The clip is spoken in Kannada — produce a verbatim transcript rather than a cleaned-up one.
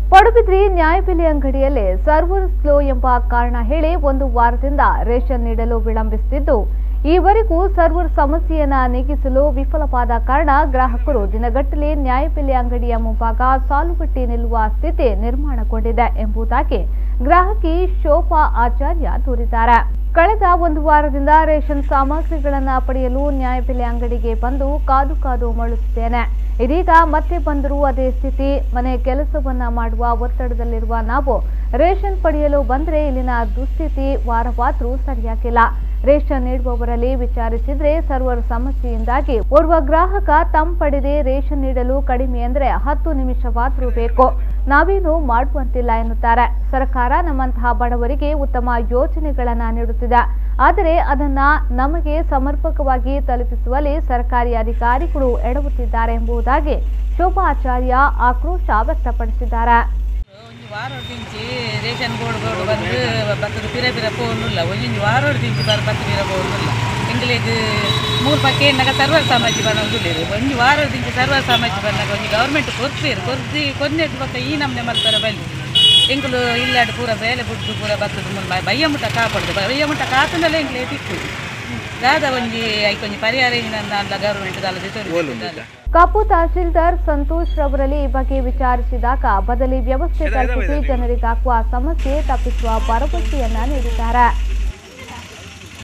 ಪಡುಬಿದ್ರಿ ನ್ಯಾಯಬೆಲೆ ಅಂಗಡಿಯಲ್ಲಿ ಸರ್ವರ್ ಸ್ಲೋ ಎಂಬ ಕಾರಣ ಹೇಳಿ ಒಂದು ವಾರದಿಂದ ರೇಷನ್ ನೀಡಲು ವಿಳಂಬಿಸುತ್ತಿದ್ದು ಈವರೆಗೂ ಸರ್ವರ್ ಸಮಸ್ಯೆಯನ್ನ ನೀಗಿಸಲು ವಿಫಲವಾದ ಕಾರಣ ಗ್ರಾಹಕರು ದಿನಗಟ್ಟಲೆ ನ್ಯಾಯಬೆಲೆ ಅಂಗಡಿಯ ಮುಂಭಾಗ ಸಾಲುಗಟ್ಟಿ ನಿಲ್ಲುವ ಸ್ಥಿತಿ ನಿರ್ಮಾಣಗೊಂಡಿದೆ ಎಂಬುದಾಗಿ ಗ್ರಾಹಕಿ ಶೋಭಾ ಆಚಾರ್ಯ ದೂರಿದ್ದಾರೆ. ಕಳೆದ ಒಂದು ವಾರದಿಂದ ರೇಷನ್ ಸಾಮಗ್ರಿಗಳನ್ನು ಪಡೆಯಲು ನ್ಯಾಯಬೆಲೆ ಅಂಗಡಿಗೆ ಬಂದು ಕಾದು ಕಾದು ಮಳುತ್ತಿದ್ದೇನೆ. ಇದೀಗ ಮತ್ತೆ ಬಂದರೂ ಅದೇ ಸ್ಥಿತಿ. ಮನೆ ಕೆಲಸವನ್ನ ಮಾಡುವ ಒತ್ತಡದಲ್ಲಿರುವ ನಾವು ರೇಷನ್ ಪಡೆಯಲು ಬಂದ್ರೆ ಇಲ್ಲಿನ ದುಸ್ಥಿತಿ ವಾರವಾದರೂ ಸರಿಯಾಗಿಲ್ಲ. ರೇಷನ್ ನೀಡುವವರಲ್ಲಿ ವಿಚಾರಿಸಿದ್ರೆ ಸರ್ವರ್ ಸಮಸ್ಯೆಯಿಂದಾಗಿ ಓರ್ವ ಗ್ರಾಹಕ ತಮ್ಮ ಪಡೆದೇ ರೇಷನ್ ನೀಡಲು ಕಡಿಮೆ ಅಂದ್ರೆ ಹತ್ತು ನಿಮಿಷವಾದರೂ ಬೇಕು, ನಾವೇನು ಮಾಡುವಂತಿಲ್ಲ ಎನ್ನುತ್ತಾರೆ. ಸರ್ಕಾರ ನಮ್ಮಂತಹ ಬಡವರಿಗೆ ಉತ್ತಮ ಯೋಜನೆಗಳನ್ನ ನೀಡುತ್ತಿದೆ, ಆದರೆ ಅದನ್ನ ನಮಗೆ ಸಮರ್ಪಕವಾಗಿ ತಲುಪಿಸುವಲ್ಲಿ ಸರ್ಕಾರಿ ಅಧಿಕಾರಿಗಳು ಎಡವುತ್ತಿದ್ದಾರೆ ಎಂಬುದಾಗಿ ಶೋಭಾ ಆಚಾರ್ಯ ಆಕ್ರೋಶ ವ್ಯಕ್ತಪಡಿಸಿದ್ದಾರೆ. ವಾರೋಡು ದಿಂಚಿ ರೇಷನ್ ಬೋರ್ಡ್ ಬೋರ್ಡ್ ಬಂದು ಬತ್ತದ ಪಿರ ಪಿರ ಪೋನುಲ್ಲ ಒಂಜಿ ವಾರೋಡು ದಿಂಚಿ ಬರ್ ಬತ್ತ ಪಿರ ಪೋನುಲ್ಲ ಎಂಗ್ಲೆಗ್ ಮೂರು ಪಕ್ಕೆ ಎನ್ನಾಗ ಸರ್ವರ್ ಸಮಾಜಿ ಬನ್ನೋದುಲ್ಲೇರು ಒಂಜಿ ವಾರೋಡು ದಿಂಚಿ ಸರ್ವರ್ ಸಮಾಜಿ ಬಂದಾಗ ಒಂಜಿ ಗೌರ್ಮೆಂಟ್ ಕೊರ್ಪೇರು ಕೊರ್ದಿ ಕೊನ್ನೆಟ್ಟು ಪಕ್ಕ ಈ ನಮ್ನೆ ಮಲ್ಪರ ಬಲ್ಲಿ ಎಂಕುಲು ಇಲ್ಲಾಡು ಪೂರ ಬೇಲೆ ಬುಡ್ದು ಪೂರ ಬತ್ತದ ಮುನ್ನ ಬಯ್ಯ ಮುಟ್ಟ ಕಾಪಾಡುದು ಬಯ್ಯ ಮುಟ್ಟ ಕಾತಂದಲ್ಲ ಎಂಗ್ಲೇ ತಿಕ್ಕುದು ದಾದ ಒಂಜಿ ಐಕೊಂಜಿ ಪರಿಹಾರ ಅಲ್ಲ ಗೌರ್ಮೆಂಟ್ ದಾಲ. ಕಾಪು ತಹಸೀಲ್ದಾರ್ ಸಂತೋಷ್ ರವರಲ್ಲಿ ಈ ಬಗ್ಗೆ ವಿಚಾರಿಸಿದಾಗ ಬದಲಿ ವ್ಯವಸ್ಥೆ ಕಲ್ಪಿಸಿ ಜನರಿಗಾಗುವ ಸಮಸ್ಯೆ ತಪ್ಪಿಸುವ ಭರವಸೆಯನ್ನ ನೀಡಿದ್ದಾರೆ.